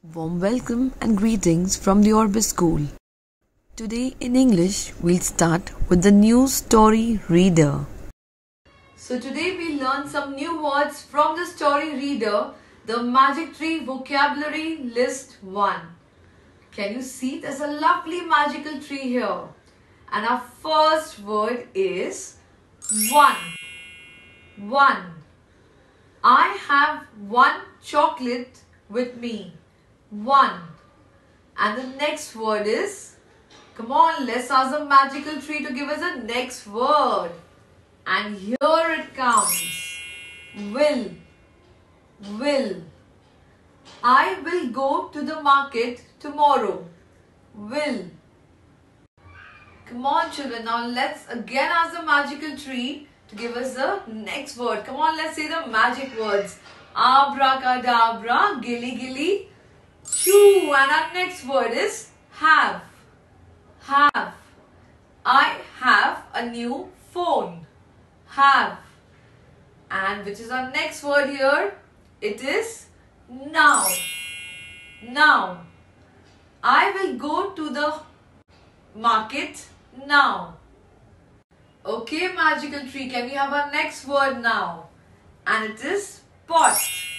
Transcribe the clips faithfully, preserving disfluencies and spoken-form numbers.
Warm welcome and greetings from the Orbis School. Today in English, we'll start with the new story reader. So today we learn some new words from the story reader, the Magic Tree Vocabulary List one. Can you see there's a lovely magical tree here? And our first word is one. One. I have one chocolate with me. One. And the next word is, come on, let's ask the magical tree to give us the next word. And here it comes. Will. Will. I will go to the market tomorrow. Will. Come on children, now let's again ask the magical tree to give us the next word. Come on, let's say the magic words. Abracadabra, gilly gilly, choo. And our next word is have. Have. I have a new phone. Have. And which is our next word here? It is now. Now. I will go to the market now. Okay, magical tree, can we have our next word now? And it is pot.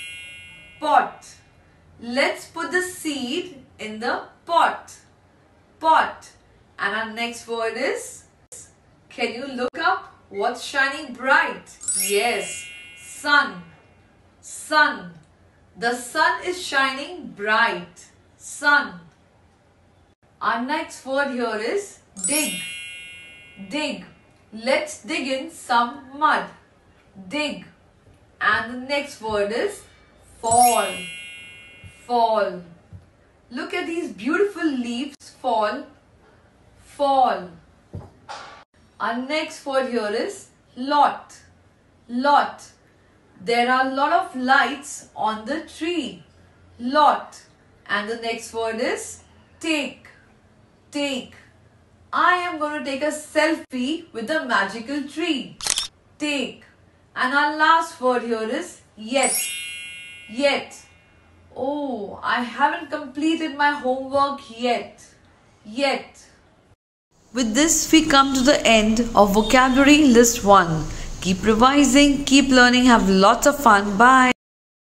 Pot. Let's put the seed in the pot. Pot. And our next word is, can you look up what's shining bright? Yes, sun. Sun. The sun is shining bright. Sun. Our next word here is dig. Dig. Let's dig in some mud. Dig. And the next word is fall. Fall. Look at these beautiful leaves fall. Fall. Our next word here is lot. Lot. There are a lot of lights on the tree. Lot. And the next word is take. Take. I am going to take a selfie with the magical tree. Take. And our last word here is yet. Yet. Oh, I haven't completed my homework yet. Yet. With this, we come to the end of Vocabulary List one. Keep revising, keep learning, have lots of fun. Bye.